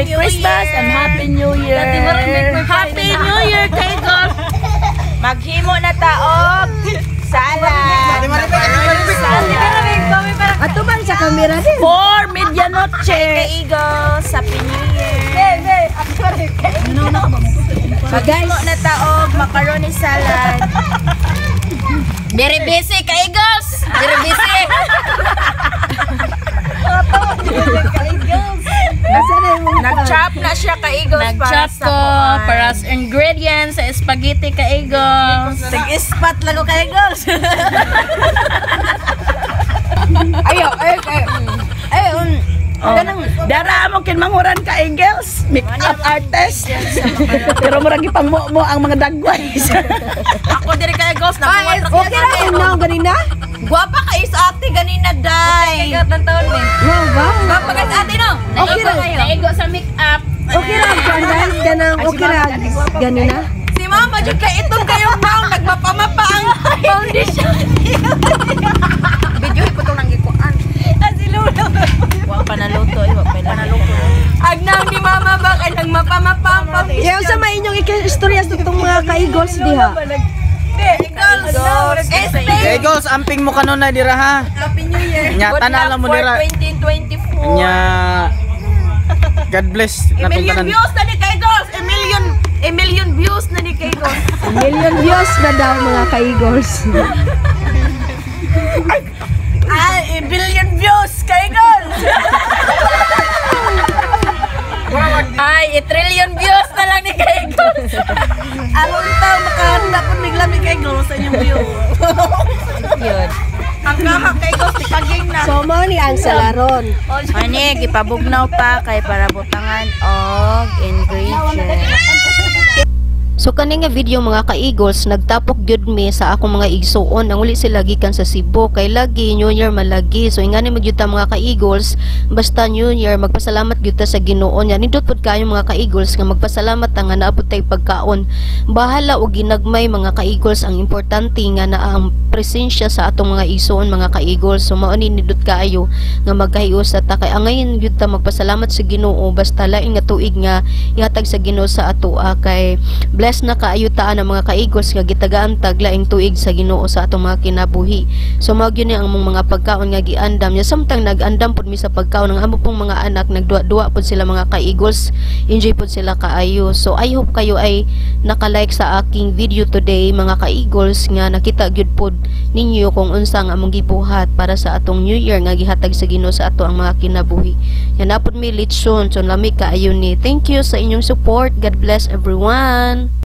Merry Christmas and Happy New Year. Happy New Year kay Eagles. Maghimo na taog. Salad. Ato ba sa camera din? For medianoche. Kay Eagles, Happy New Year. Maghimo na taog, macaroni salad. Very busy kay Eagles. Very busy. Nag-chop na siya ka Eagles para Nag-chop sa ko kuan. para sa ingredients sa spaghetti ka Eagles. Tag-ispat lang ko ka Eagles. Ayo, Dara mo kin manguran ka Eagles, make-up artist. Pero murag ipang mo ang mga dagway. Ako diri ka Eagles na okay ra kung naong ganina? Guwapa ka sa ate ganina day. Okay, ng taon ni. Wow, wow. Guwapa ka sa ate no. Okay ra. Naigo sa make-up. Okay ra, guys, ganang okay ra. Ganina? Si mama jud kay itong kayong maong nagmapamapa ang foundation. Video ko tong nang gikuan. Asilulo. Wa pa naluto, wa pa naluto. Agnang ni mama ba kay nagmapamapa ang foundation. Kaya sa may inyong istorya sa itong mga ka-Eagles diha. Eagles. Eagles, amping mo kanon na dira ha. Happy New Year. Nya tanala mo dira. 2024. Nya God bless A natong million tanan. views na ni kay Eagles. A million views na ni kay Eagles. Million views na daw mga ka-Eagles. A billion views kay Eagles. Ay, 1 trillion views na lang ni kay Eagles. Aron taw makahanda po niglam ni kay Eagles sa inyong view. Yun. Ang kahak kay Eagles ni kaging na. So, mo ni ang salaron. Ani, gipabugnaw pa kay para butangan og ingredients. So kani nga video mga ka-Eagles, nagtapok gyud mi sa akong mga igsuon ang uli sila gikan sa Cebu kay lagi New Year malagi. So ingani magyud ta mga ka-Eagles, basta New Year magpasalamat gyud ta sa Ginoo nya. Nindot pud kayo mga ka-Eagles nga magpasalamat ta nga naabot tay pagkaon. Bahala og ginagmay mga ka-Eagles, ang importante nga naa ang presensya sa atong mga igsuon mga ka-Eagles. So mao ni nindot kaayo nga magkahiusa ta kay angayon gyud ta magpasalamat sa Ginoo basta lain nga tuig nga ihatag sa Ginoo sa ato kay bless na kaayutaan ang mga ka-Eagles nga gitagaan tag laing tuig sa Ginoo sa atong mga kinabuhi. So mao gyud ni ang mga pagkaon nga giandam nya, samtang nag-andam pud mi sa pagkaon ng amo pong mga anak, nagduwa-duwa pud sila mga ka-Eagles, enjoy pud sila kaayo. So I hope kayo ay naka-like sa aking video today mga ka-Eagles nga nakita gyud pud ninyo kung unsa nga among gibuhat para sa atong New Year nga gihatag sa Ginoo sa ato ang mga kinabuhi. Yan na pud mi litson, so lami kaayo ni. Thank you sa inyong support. God bless everyone.